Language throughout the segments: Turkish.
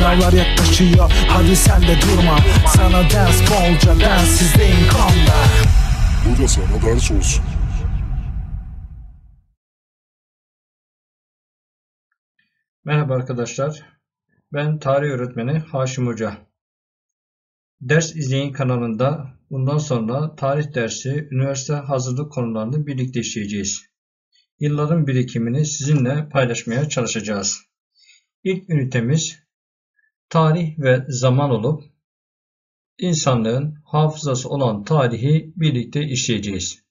Sınavlar yaklaşıyor, hadi sen de durma. Sana ders bolca, densizliğin kanda. Bu da sana ders olsun. Merhaba arkadaşlar, ben tarih öğretmeni Haşim Hoca. Ders İzleyin kanalında bundan sonra tarih dersi, üniversite hazırlık konularını birlikte işleyeceğiz. Yılların birikimini sizinle paylaşmaya çalışacağız. İlk ünitemiz tarih ve zaman olup insanlığın hafızası olan tarihi birlikte işleyeceğiz.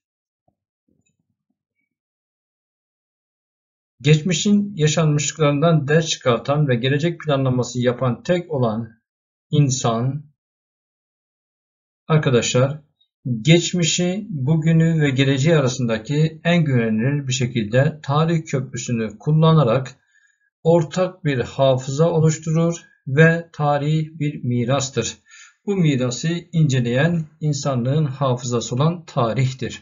Geçmişin yaşanmışlıklarından ders çıkartan ve gelecek planlaması yapan tek olan insan, arkadaşlar, geçmişi, bugünü ve geleceği arasındaki en güvenilir bir şekilde tarih köprüsünü kullanarak ortak bir hafıza oluşturur ve tarih bir mirastır. Bu mirası inceleyen insanlığın hafızası olan tarihtir.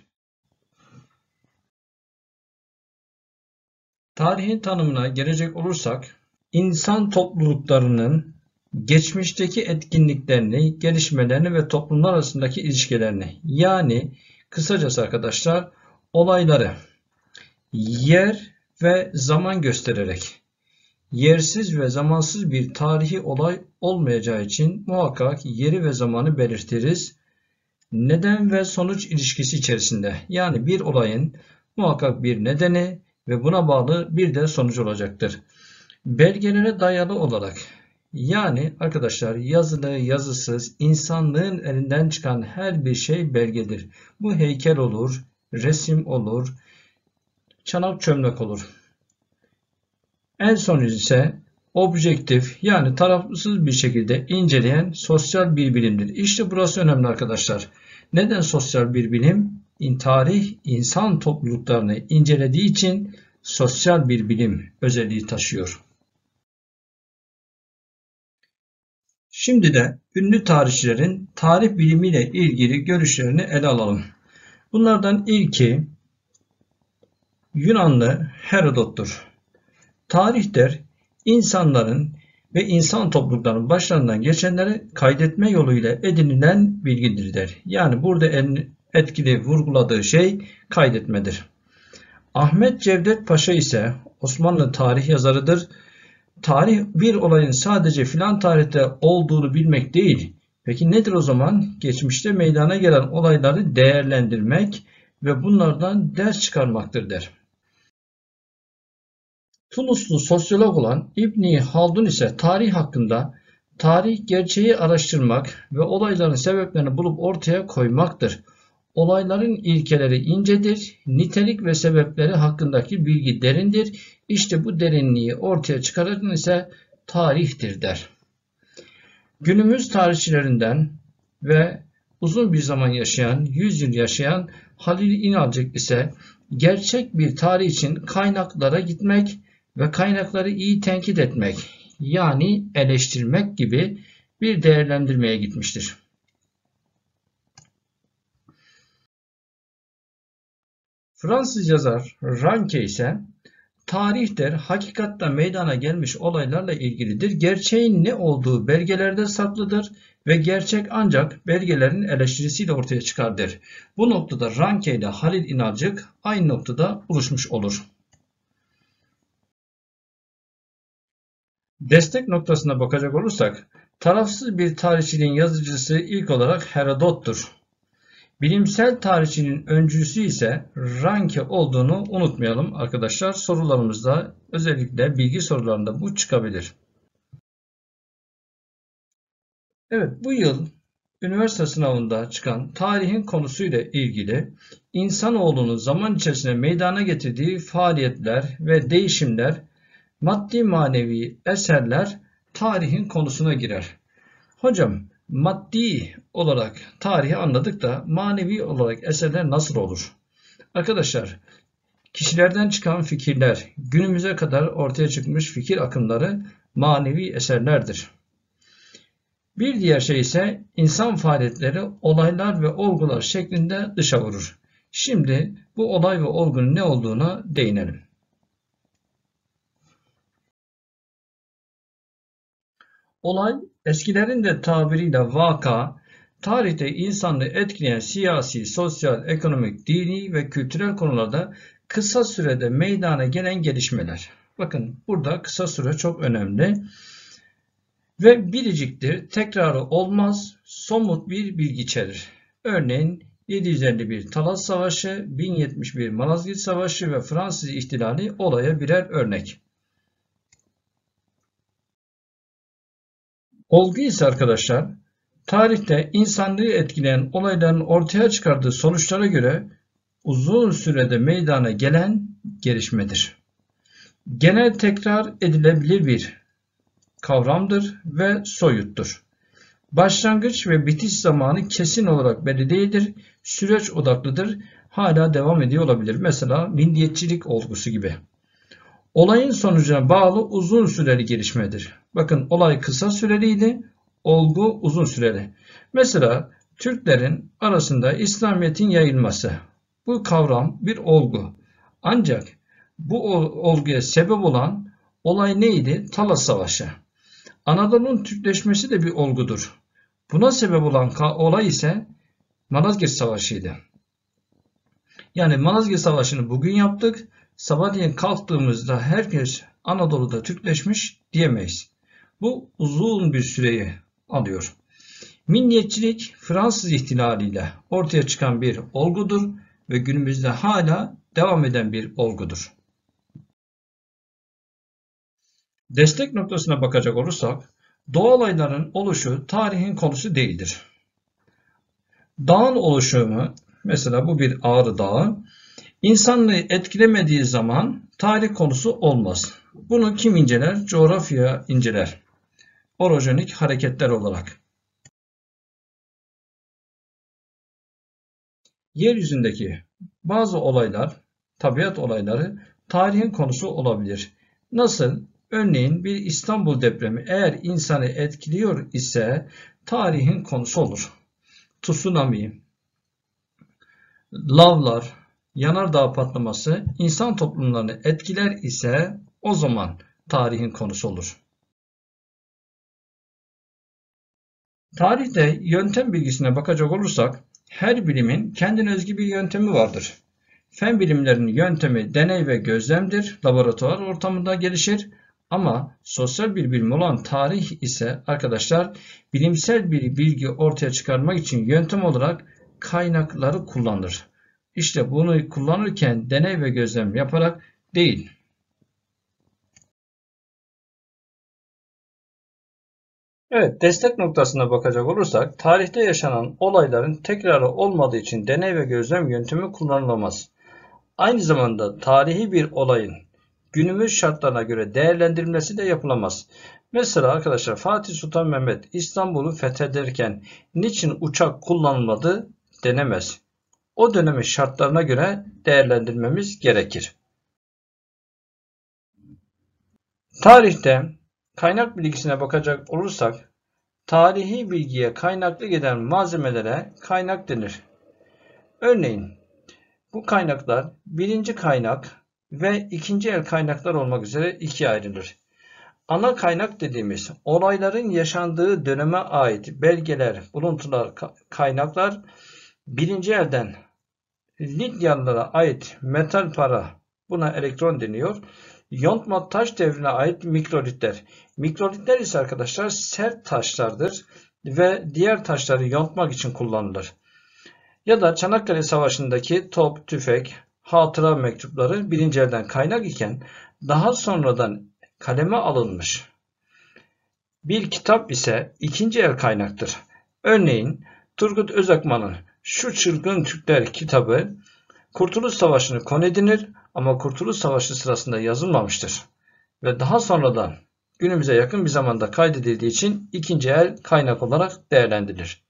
Tarihin tanımına gelecek olursak, insan topluluklarının geçmişteki etkinliklerini, gelişmelerini ve toplumlar arasındaki ilişkilerini, yani kısacası arkadaşlar olayları yer ve zaman göstererek, yersiz ve zamansız bir tarihi olay olmayacağı için muhakkak yeri ve zamanı belirtiriz. Neden ve sonuç ilişkisi içerisinde, yani bir olayın muhakkak bir nedeni ve buna bağlı bir de sonuç olacaktır. Belgelere dayalı olarak, yani arkadaşlar yazılı yazısız insanlığın elinden çıkan her bir şey belgedir. Bu heykel olur, resim olur, çanak çömlek olur. En sonucu ise objektif, yani tarafsız bir şekilde inceleyen sosyal bir bilimdir. İşte burası önemli arkadaşlar. Neden sosyal bir bilim? Tarih insan topluluklarını incelediği için sosyal bir bilim özelliği taşıyor. Şimdi de ünlü tarihçilerin tarih bilimiyle ilgili görüşlerini ele alalım. Bunlardan ilki Yunanlı Herodot'tur. Tarih der, insanların ve insan topluluklarının başlarından geçenleri kaydetme yoluyla edinilen bilgidir der. Yani burada en etkili vurguladığı şey kaydetmedir. Ahmet Cevdet Paşa ise Osmanlı tarih yazarıdır. Tarih bir olayın sadece filan tarihte olduğunu bilmek değil. Peki nedir o zaman? Geçmişte meydana gelen olayları değerlendirmek ve bunlardan ders çıkarmaktır der. Tunuslu sosyolog olan İbn Haldun ise tarih hakkında tarih gerçeği araştırmak ve olayların sebeplerini bulup ortaya koymaktır. Olayların ilkeleri incedir, nitelik ve sebepleri hakkındaki bilgi derindir. İşte bu derinliği ortaya çıkaran ise tarihtir der. Günümüz tarihçilerinden ve uzun bir zaman yaşayan, 100 yıl yaşayan Halil İnalcık ise gerçek bir tarih için kaynaklara gitmek ve kaynakları iyi tenkit etmek, yani eleştirmek gibi bir değerlendirmeye gitmiştir. Fransız yazar Ranke ise tarih der, hakikatta meydana gelmiş olaylarla ilgilidir. Gerçeğin ne olduğu belgelerde saklıdır ve gerçek ancak belgelerin eleştirisiyle ortaya çıkar der. Bu noktada Ranke ile Halil İnalcık aynı noktada buluşmuş olur. Destek noktasına bakacak olursak, tarafsız bir tarihçiliğin yazıcısı ilk olarak Herodot'tur. Bilimsel tarihçinin öncüsü ise Ranke olduğunu unutmayalım arkadaşlar. Sorularımızda, özellikle bilgi sorularında bu çıkabilir. Evet, bu yıl üniversite sınavında çıkan tarihin konusuyla ilgili insanoğlunun zaman içerisinde meydana getirdiği faaliyetler ve değişimler, maddi manevi eserler tarihin konusuna girer. Hocam, maddi olarak tarihi anladık da manevi olarak eserler nasıl olur? Arkadaşlar, kişilerden çıkan fikirler, günümüze kadar ortaya çıkmış fikir akımları manevi eserlerdir. Bir diğer şey ise insan faaliyetleri, olaylar ve olgular şeklinde dışa vurur. Şimdi bu olay ve olgunun ne olduğuna değinelim. Olay, eskilerin de tabiriyle vaka, tarihte insanlığı etkileyen siyasi, sosyal, ekonomik, dini ve kültürel konularda kısa sürede meydana gelen gelişmeler. Bakın burada kısa süre çok önemli ve biriciktir, tekrarı olmaz, somut bir bilgi içerir. Örneğin 751 Talas Savaşı, 1071 Malazgirt Savaşı ve Fransız İhtilali olaya birer örnek. Olgu ise arkadaşlar, tarihte insanlığı etkileyen olayların ortaya çıkardığı sonuçlara göre uzun sürede meydana gelen gelişmedir. Genel tekrar edilebilir bir kavramdır ve soyuttur. Başlangıç ve bitiş zamanı kesin olarak belli değildir, süreç odaklıdır, hala devam ediyor olabilir. Mesela milliyetçilik olgusu gibi. Olayın sonucuna bağlı uzun süreli gelişmedir. Bakın olay kısa süreliydi, olgu uzun süreli. Mesela Türklerin arasında İslamiyet'in yayılması. Bu kavram bir olgu. Ancak bu olguya sebep olan olay neydi? Talas Savaşı. Anadolu'nun Türkleşmesi de bir olgudur. Buna sebep olan olay ise Malazgirt Savaşı'ydı. Yani Malazgirt Savaşı'nı bugün yaptık. Sabahleyin kalktığımızda herkes Anadolu'da Türkleşmiş diyemeyiz. Bu uzun bir süreyi alıyor. Milliyetçilik Fransız ihtilaliyle ortaya çıkan bir olgudur ve günümüzde hala devam eden bir olgudur. Destek noktasına bakacak olursak, doğa olayların oluşu tarihin konusu değildir. Dağın oluşumu, mesela bu bir Ağrı Dağı, insanlığı etkilemediği zaman tarih konusu olmaz. Bunu kim inceler? Coğrafya inceler. Orojenik hareketler olarak. Yeryüzündeki bazı olaylar, tabiat olayları tarihin konusu olabilir. Nasıl? Örneğin bir İstanbul depremi eğer insanı etkiliyor ise tarihin konusu olur. Tsunami, lavlar, yanardağ patlaması insan toplumlarını etkiler ise o zaman tarihin konusu olur. Tarihte yöntem bilgisine bakacak olursak her bilimin kendine özgü bir yöntemi vardır. Fen bilimlerinin yöntemi deney ve gözlemdir, laboratuvar ortamında gelişir. Ama sosyal bir bilim olan tarih ise arkadaşlar bilimsel bir bilgi ortaya çıkarmak için yöntem olarak kaynakları kullanır. İşte bunu kullanırken deney ve gözlem yaparak değil. Evet, destek noktasına bakacak olursak tarihte yaşanan olayların tekrarı olmadığı için deney ve gözlem yöntemi kullanılamaz. Aynı zamanda tarihi bir olayın günümüz şartlarına göre değerlendirilmesi de yapılamaz. Mesela arkadaşlar Fatih Sultan Mehmet İstanbul'u fethederken niçin uçak kullanılmadı denemez. O dönemin şartlarına göre değerlendirmemiz gerekir. Tarihte kaynak bilgisine bakacak olursak tarihi bilgiye kaynaklık eden malzemelere kaynak denir. Örneğin bu kaynaklar birinci kaynak ve ikinci el kaynaklar olmak üzere ikiye ayrılır. Ana kaynak dediğimiz olayların yaşandığı döneme ait belgeler, buluntular, kaynaklar birinci elden Lidyalılara ait metal para, buna elektron deniyor. Yontma taş devrine ait mikrolitler. Mikrolitler ise arkadaşlar sert taşlardır ve diğer taşları yontmak için kullanılır. Ya da Çanakkale Savaşı'ndaki top, tüfek, hatıra mektupları birinci elden kaynak iken daha sonradan kaleme alınmış bir kitap ise ikinci el kaynaktır. Örneğin Turgut Özakman'ın Şu Çılgın Türkler kitabı Kurtuluş Savaşı'nı konu edinir ama Kurtuluş Savaşı sırasında yazılmamıştır ve daha sonradan günümüze yakın bir zamanda kaydedildiği için ikinci el kaynak olarak değerlendirilir.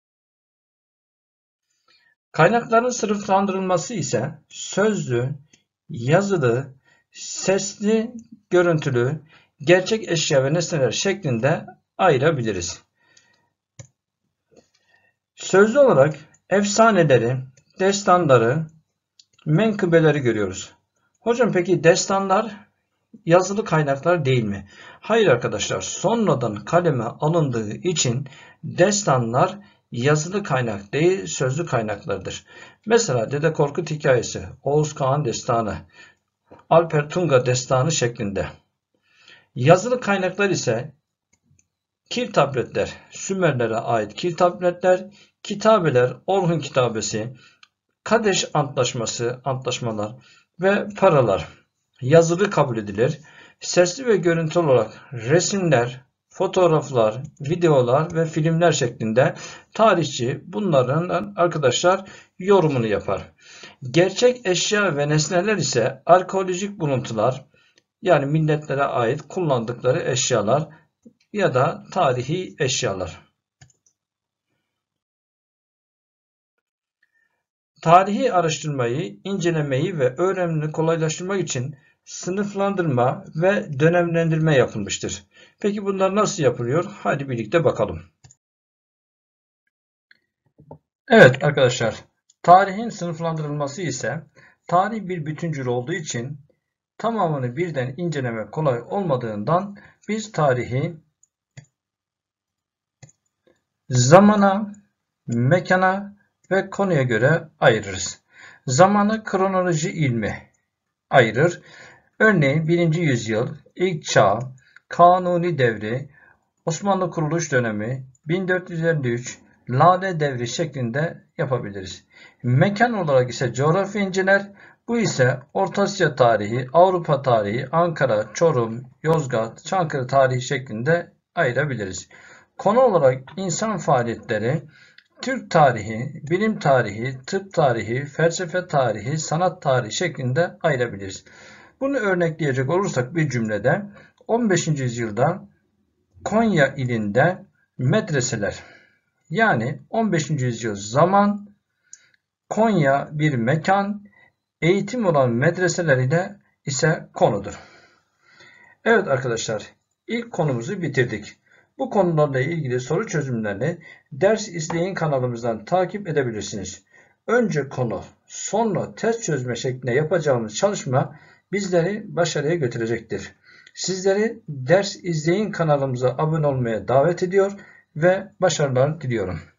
Kaynakların sınıflandırılması ise sözlü, yazılı, sesli, görüntülü, gerçek eşya ve nesneler şeklinde ayırabiliriz. Sözlü olarak efsaneleri, destanları, menkıbeleri görüyoruz. Hocam peki destanlar yazılı kaynaklar değil mi? Hayır arkadaşlar, sonradan kaleme alındığı için destanlar yazılı kaynak değil, sözlü kaynaklardır. Mesela Dede Korkut hikayesi, Oğuz Kağan destanı, Alper Tunga destanı şeklinde. Yazılı kaynaklar ise kil tabletler, Sümerlere ait kil tabletler, kitabeler, Orhun kitabesi, Kadeş antlaşmalar ve paralar yazılı kabul edilir. Sesli ve görüntü olarak resimler, fotoğraflar, videolar ve filmler şeklinde tarihçi bunların arkadaşlar yorumunu yapar. Gerçek eşya ve nesneler ise arkeolojik buluntular, yani milletlere ait kullandıkları eşyalar ya da tarihi eşyalar. Tarihi araştırmayı, incelemeyi ve öğrenimini kolaylaştırmak için sınıflandırma ve dönemlendirme yapılmıştır. Peki bunlar nasıl yapılıyor? Hadi birlikte bakalım. Evet arkadaşlar, tarihin sınıflandırılması ise tarih bir bütüncül olduğu için tamamını birden incelemek kolay olmadığından biz tarihi zamana, mekana ve konuya göre ayırırız. Zamanı kronoloji ilmi ayırır. Örneğin 1. yüzyıl, ilk çağ, Kanuni devri, Osmanlı kuruluş dönemi, 1453, Lale devri şeklinde yapabiliriz. Mekan olarak ise coğrafya inceler. Bu ise Orta Asya tarihi, Avrupa tarihi, Ankara, Çorum, Yozgat, Çankırı tarihi şeklinde ayırabiliriz. Konu olarak insan faaliyetleri, Türk tarihi, bilim tarihi, tıp tarihi, felsefe tarihi, sanat tarihi şeklinde ayırabiliriz. Bunu örnekleyecek olursak bir cümlede 15. yüzyılda Konya ilinde medreseler, yani 15. yüzyıl zaman, Konya bir mekan, eğitim olan medreseler ile ise konudur. Evet arkadaşlar, ilk konumuzu bitirdik. Bu konularla ilgili soru çözümlerini Ders İzleyin kanalımızdan takip edebilirsiniz. Önce konu, sonra test çözme şeklinde yapacağımız çalışma bizleri başarıya götürecektir. Sizleri Ders İzleyin kanalımıza abone olmaya davet ediyor ve başarılar diliyorum.